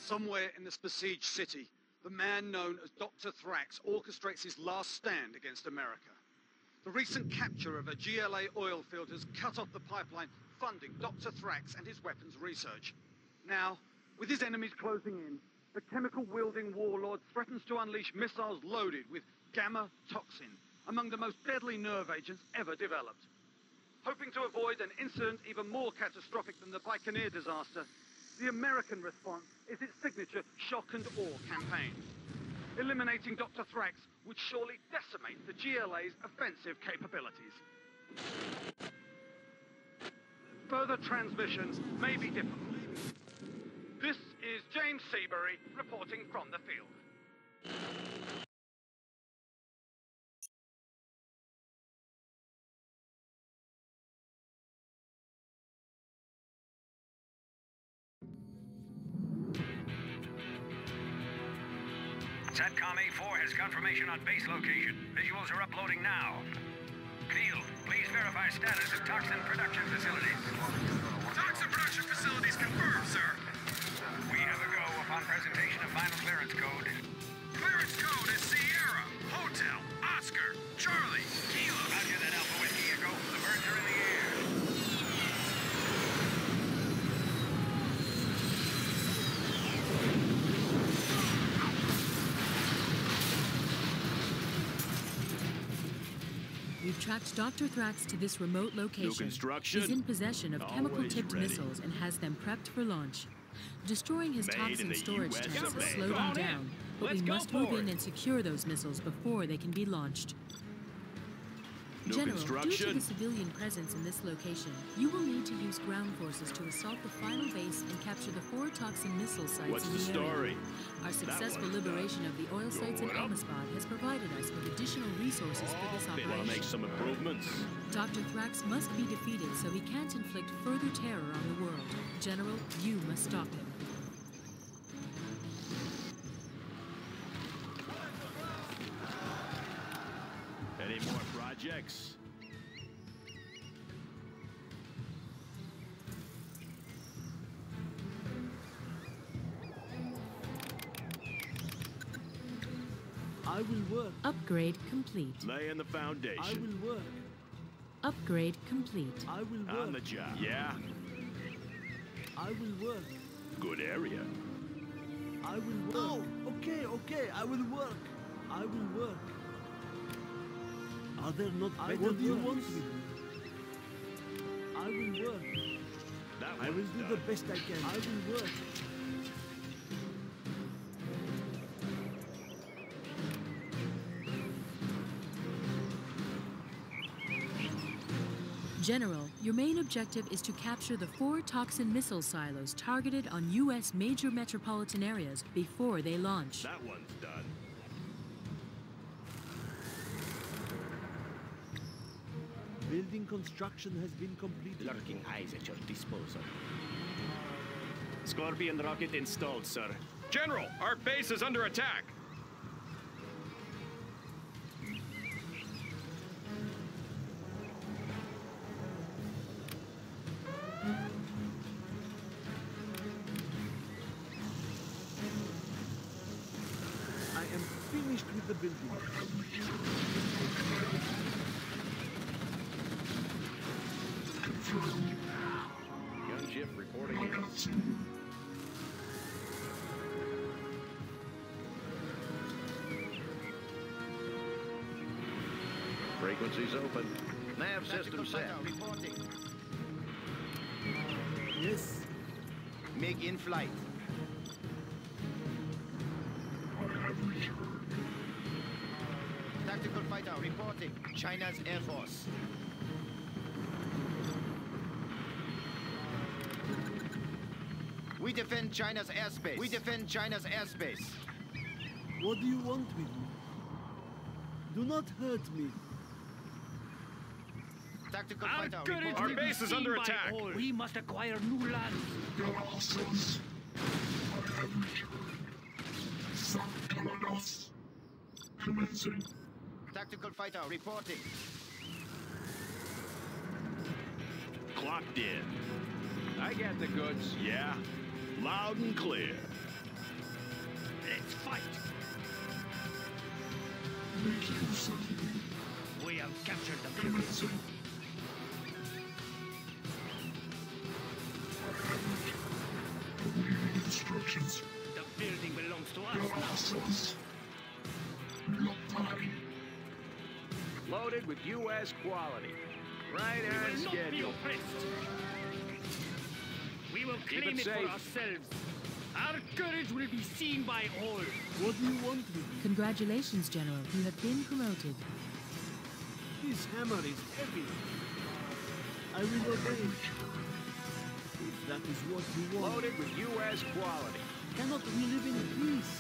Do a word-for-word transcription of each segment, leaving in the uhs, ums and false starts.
Somewhere in this besieged city, the man known as Doctor Thrax orchestrates his last stand against America. The recent capture of a G L A oil field has cut off the pipeline funding Doctor Thrax and his weapons research. Now, with his enemies closing in, the chemical-wielding warlord threatens to unleash missiles loaded with gamma toxin, among the most deadly nerve agents ever developed. Hoping to avoid an incident even more catastrophic than the Baikonur disaster, the American response is its signature shock and awe campaign. Eliminating Doctor Thrax would surely decimate the G L A's offensive capabilities. Further transmissions may be difficult. This is James Seabury reporting from the field. SATCOM A four has confirmation on base location. Visuals are uploading now. Field, please verify status of toxin production facilities. Toxin production facilities confirmed, sir. We have a go upon presentation of final clearance code. Clearance code is Sierra, Hotel, Oscar, Charlie, Kilo. Roger that, Alpha Whiskey Echo. The birds are in the air. We've tracked Doctor Thrax to this remote location. New construction. He's in possession of chemical-tipped ready. missiles and has them prepped for launch. Destroying his Made toxin in the storage U S tanks of will A. slow Go them on down, in. but Let's we go must for move it. in and secure those missiles before they can be launched. New General, due to construction. the civilian presence in this location, you will need to use ground forces to assault the final base and capture the four toxin missile sites What's in the the story? area. Our successful one's liberation of the oil sites in Going up. Almaspad has provided us with additional resources for this They operation. want to make some improvements. Doctor Thrax must be defeated so he can't inflict further terror on the world. General, you must stop him. Any more projects? I will work. Upgrade complete. Laying the I foundation. will work. Upgrade complete. I will work. On the job. Yeah. I will work. Good area. I will work. Oh, okay, okay. I will work. I will work. Are there not better What do you want me? I will work. That I will one's do done. the best I can. I will work. General, your main objective is to capture the four toxin missile silos targeted on U S major metropolitan areas before they launch. That one's done. Building construction has been completed. Lurking eyes at your disposal. Scorpion rocket installed, sir. General, our base is under attack. I am finished with the building. Gunship reporting in. Frequencies open. Nav system set. Reporting. Yes. MiG in flight. Tactical fighter reporting. China's Air Force. We defend China's airspace. We defend China's airspace. What do you want with me? Do not hurt me. Tactical Our fighter good reporting. Our base is under attack. We must acquire new land. Tactical fighter reporting. Clocked in. I got the goods. Yeah. Loud and clear. fight. Make use of me. We have captured the building. Awaiting instructions. The building belongs to us now. Gracias. Lotari. Loaded with U S quality. Right We on will not be schedule. oppressed. We will Keep claim it it, for safe. ourselves. Our courage will be seen by all. What do you want with me? Congratulations, General. You have been promoted. This hammer is heavy. I will obey. If that is what you want. Loaded with U S quality. Cannot we live in peace?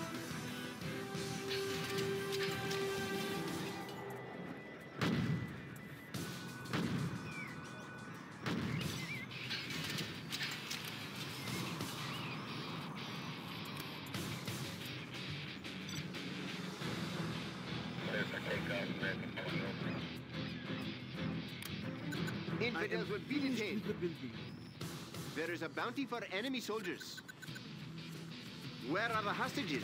Infidels will be Finished detained. with the building. There is a bounty for enemy soldiers. Where are the hostages?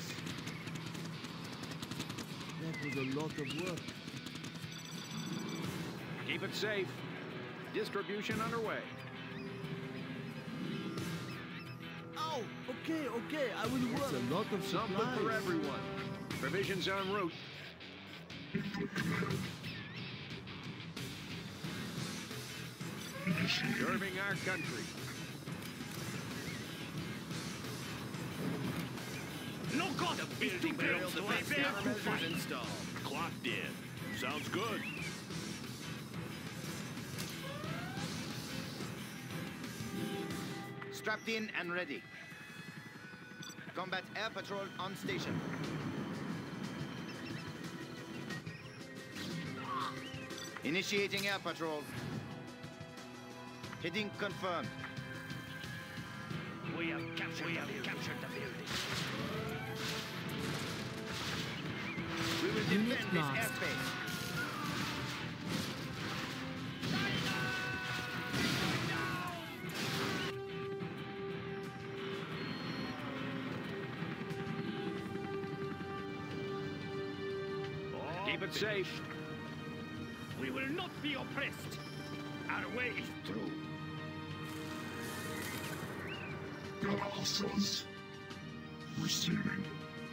That was a lot of work. Keep it safe. Distribution underway. Oh, okay, okay, I will work. That's a lot of Something supplies. for everyone. Provisions en route. Serving our country. No god of building belongs to us. Prepare to fight. installed. Clocked in. Sounds good. Strapped in and ready. Combat air patrol on station. Initiating air patrol. Heading confirmed. We have captured, we have captured the building. We will Unit defend this lost. airspace. Keep it safe. We will not be oppressed. Our way is through. Gracias. Receiving.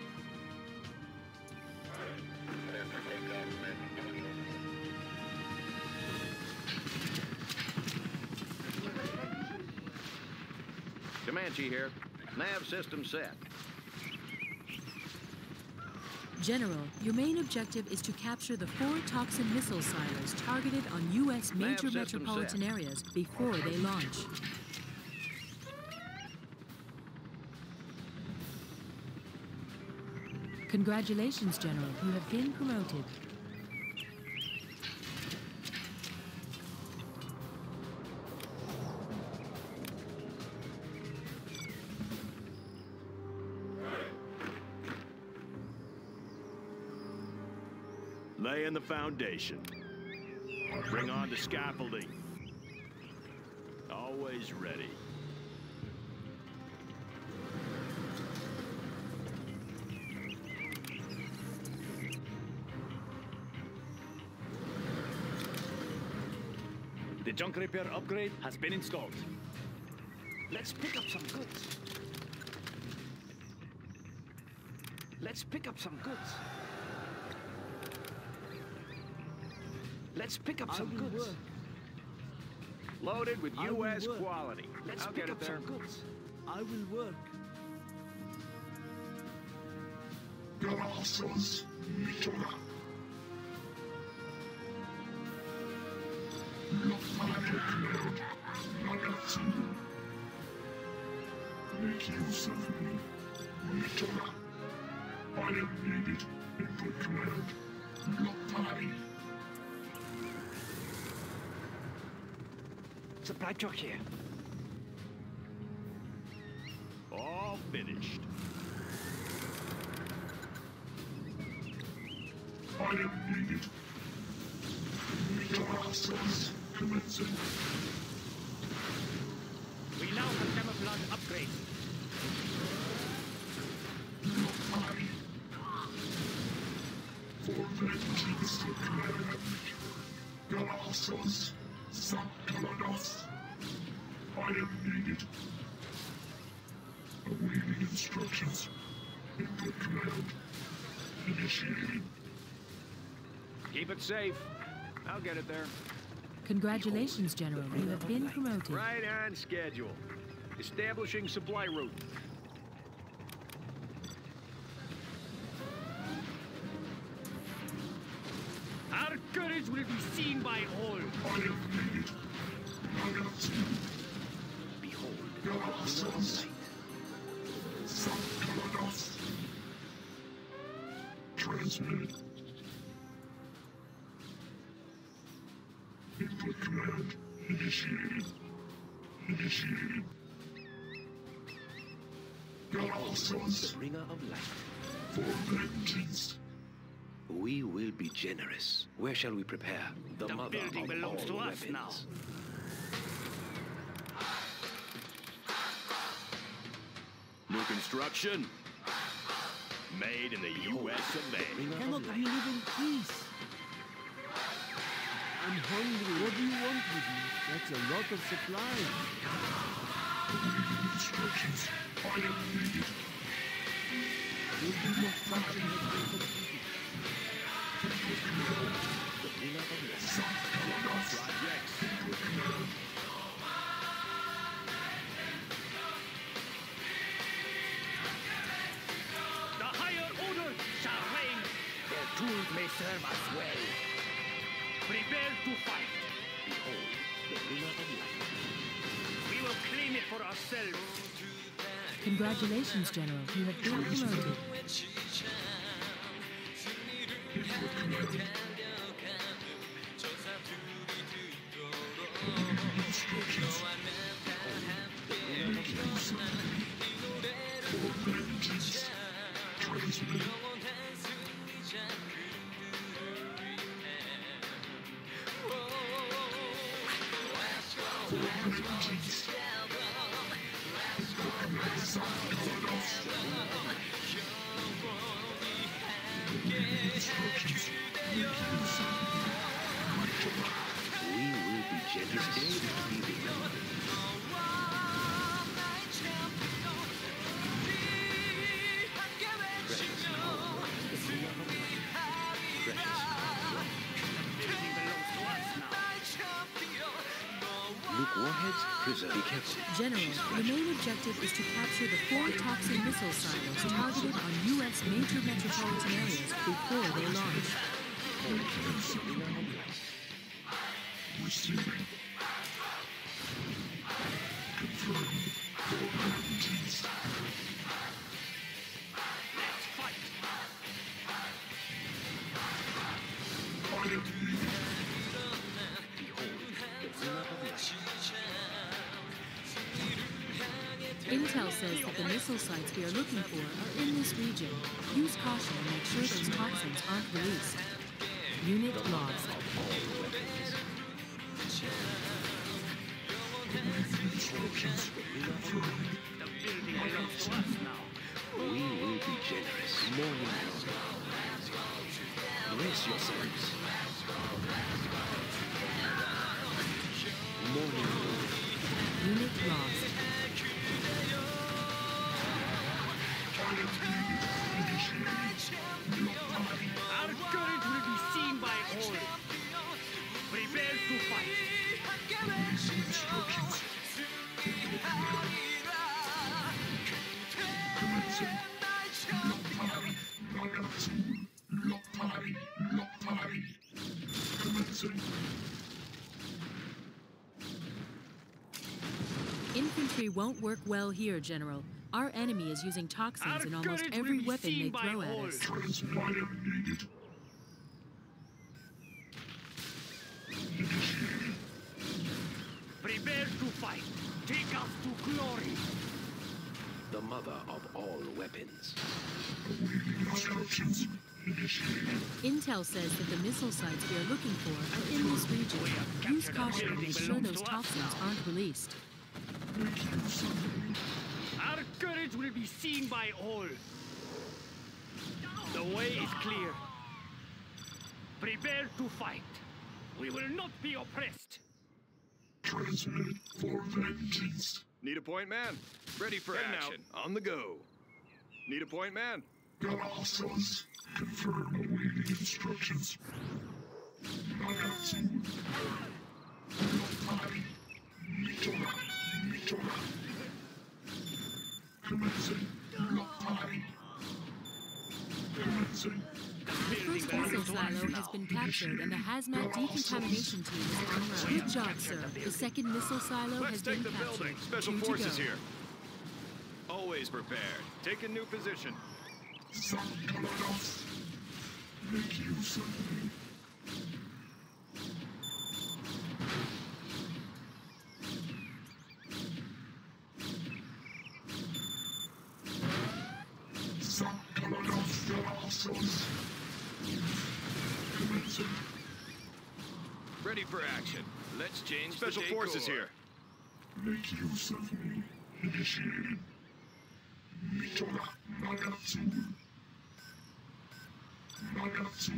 Comanche here. Nav system set. General, your main objective is to capture the four toxin missile silos targeted on U S major system metropolitan set. areas before they launch. Congratulations, General. You have been promoted. Laying the foundation. Bring on the scaffolding. Always ready. The junk repair upgrade has been installed. Let's pick up some goods. Let's pick up some goods. Let's pick up I some will goods. work. Loaded with I U will S work. quality. Let's I'll pick get up it there. some goods. I will work. Gracias. Mitola. Lotari declared. Magazine. Make use of me. Mitola. I am needed in the command. Lotari. Supply truck here. All finished. I am needed. Gracias. Commencing. We now have camouflage upgrade. Lotari. Vengeance declared. Galactus, Sancaladas. I am needed. Awaiting instructions. Input command. Initiating. Keep it safe. I'll get it there. Congratulations, General. You have been promoted. Right on schedule. Establishing supply route. Our courage will be seen by all. I am needed. I have seen. Behold, Galactus. Sancaladas. Transmitted. Input command. Initiated. Initiated. Galactus. Bringer of light. For vengeance. We will be generous. Where shall we prepare? The, The mother building of belongs all to us weapons. now. New construction. Made in the U S of A. Cannot we live in peace? I'm hungry. What do you want with me? That's a lot of supplies. Awaiting instructions. I am needed. Will be construction has been completed. Input command. Sancaladas. Projects. Input command. The higher order shall reign. Their tools may serve us well. Prepare to fight. Behold, the bringer of light. We will claim it for ourselves. Congratulations, General. You have been promoted. Input command. Instructions. For vengeance. Transmitted. For vengeance. Input command. Sancaladas. Instructions. Vengeance. We will be generous. Today will be remembered. Precious power. The bringer of light. Precious power. The building belongs to us now. Luke Warheads, preserve. Be careful. General, the main objective is to capture the four toxin missile silos targeted on U S major metropolitan areas before they launch. Receiving. Confirmed. For vengeance. Let's fight. I am needed. Intel says that the missile sites we are looking for are in this region. Use caution and make sure those toxins aren't released. Unit lost. Instructions. Confirmed. The building belongs to us now. We will be generous. Morning long. Brace yourselves. Morning long. Unit lost. Our courage will be seen by all. Prepare to fight. Instructions. Commencing. Lottari. Nagatsu. Lottari. Lottari. Commencing. Infantry won't work well here, General. Our enemy is using toxins Our in almost courage will every be weapon seen they by throw at all. us. Transmit. I am needed. Initiating. Prepare to fight. Take us to glory. The mother of all weapons. Awaiting instructions. Initiating. Intel says that the missile sites we are looking for are in this region. Use caution and make sure those toxins aren't released. Make use of them. Our courage will be seen by all. The way is clear. Prepare to fight. We will not be oppressed. Transmit for vengeance. Need a point man? Ready for Heading action. On the go. Need a point man? Galactus, confirm awaiting instructions. Nagatsu. Lotai. Mitora. Mitora. Commencing. Lotai. Commencing. The first missile silo has been captured and the hazmat decontamination team is on route. Good job, sir. The second missile silo Let's has take been the captured. building. Special Two to forces go. here. Always prepared. Take a new position. Sakalados. Make use of me. Sakalados Galactus. Commencing. Ready for action. Let's change Special the forces decor. here. Make use of me. Initiated. Mitora Nagatsu. Nagatsu.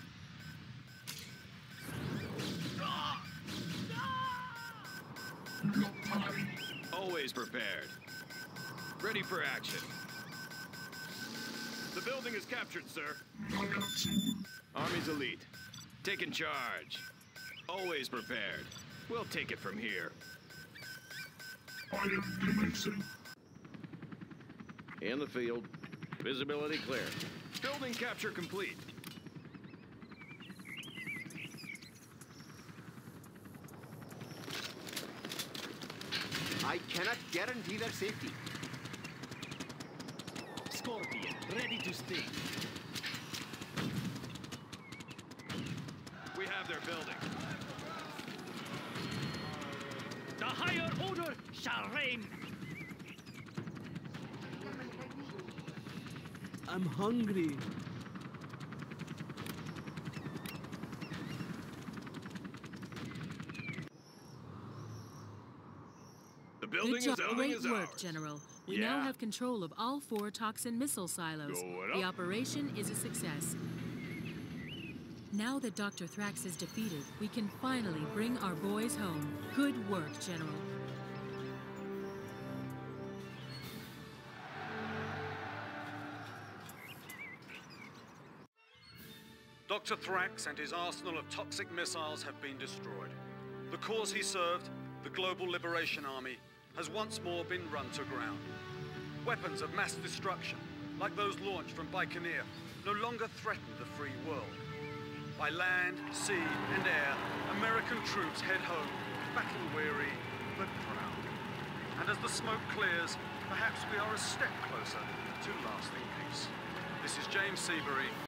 Lotai. Always prepared. Ready for action. The building is captured, sir. Nagatsu. Army's elite. Taking charge. Always prepared. We'll take it from here. I am commencing. In the field. Visibility clear. Building capture complete. I cannot guarantee their safety. Scorpion, ready to sting. We have their building. The higher order shall reign. I'm hungry. The building Good job. is, Great is work, ours. General. We Yeah. now have control of all four toxin missile silos. Going The up. operation is a success. Now that Doctor Thrax is defeated, we can finally bring our boys home. Good work, General. Doctor Thrax and his arsenal of toxic missiles have been destroyed. The cause he served, the Global Liberation Army, has once more been run to ground. Weapons of mass destruction, like those launched from Baikonur, no longer threaten the free world. By land, sea, and air, American troops head home, battle-weary but proud. And as the smoke clears, perhaps we are a step closer to lasting peace. This is James Seabury.